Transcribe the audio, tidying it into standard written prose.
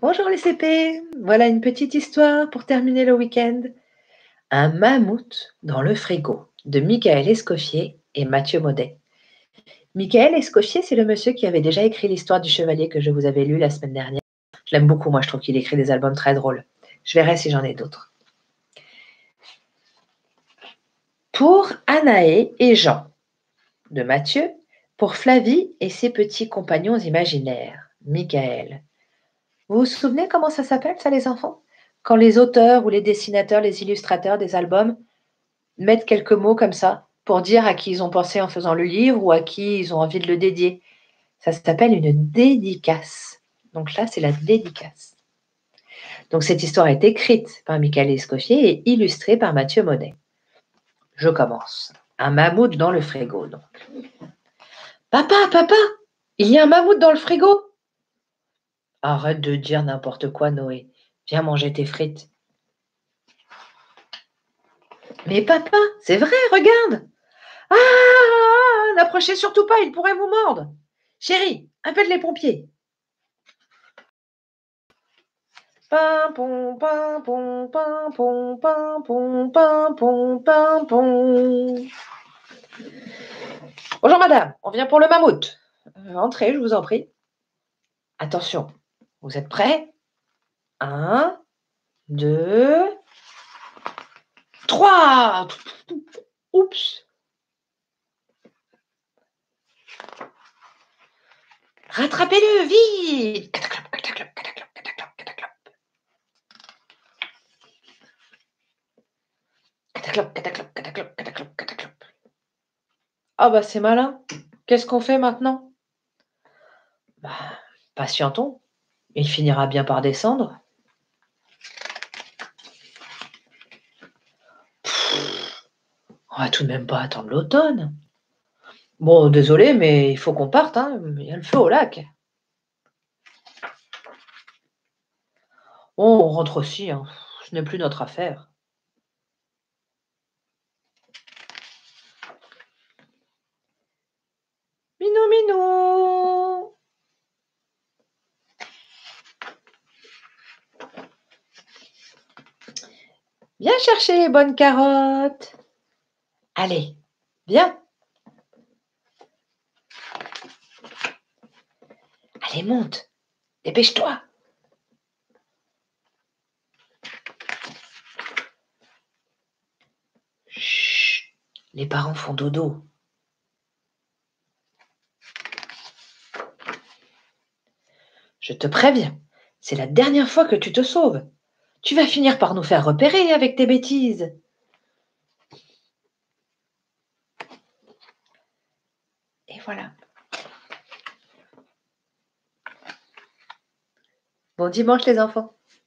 Bonjour les CP, voilà une petite histoire pour terminer le week-end. Un mammouth dans le frigo de Michael Escoffier et Mathieu Maudet. Michael Escoffier, c'est le monsieur qui avait déjà écrit l'histoire du chevalier que je vous avais lu la semaine dernière. Je l'aime beaucoup, moi je trouve qu'il écrit des albums très drôles. Je verrai si j'en ai d'autres. Pour Anaë et Jean, de Mathieu, pour Flavie et ses petits compagnons imaginaires, Michael. Vous vous souvenez comment ça s'appelle ça les enfants? Quand les auteurs ou les dessinateurs, les illustrateurs des albums mettent quelques mots comme ça pour dire à qui ils ont pensé en faisant le livre ou à qui ils ont envie de le dédier. Ça s'appelle une dédicace. Donc là, c'est la dédicace. Donc cette histoire est écrite par Michael Escoffier et illustrée par Mathieu Maudet. Je commence. Un mammouth dans le frigo, donc. Papa, papa, il y a un mammouth dans le frigo. Arrête de dire n'importe quoi, Noé. Viens manger tes frites. Mais papa, c'est vrai, regarde. Ah, n'approchez surtout pas, il pourrait vous mordre. Chérie, appelle les pompiers. Pimpon, pimpon, pimpon, pimpon, pimpon, pimpon. Bonjour madame, on vient pour le mammouth. Entrez, je vous en prie. Attention, vous êtes prêts? 1, 2, 3. Oups. Rattrapez-le, vite. Cataclop, cataclop, cataclop, cataclop, cataclop. Cataclop, cataclop, cataclop, cataclop, cataclop. Ah bah c'est malin. Qu'est-ce qu'on fait maintenant? Bah, patientons. Il finira bien par descendre. On va tout de même pas attendre l'automne. Bon, désolé, mais il faut qu'on parte, hein. Il y a le feu au lac. Bon, on rentre aussi, hein. Ce n'est plus notre affaire. Minou, minou. Viens chercher les bonnes carottes. Allez, viens. Allez, monte. Dépêche-toi. Chut, les parents font dodo. Je te préviens, c'est la dernière fois que tu te sauves. Tu vas finir par nous faire repérer avec tes bêtises. Et voilà. Bon dimanche les enfants.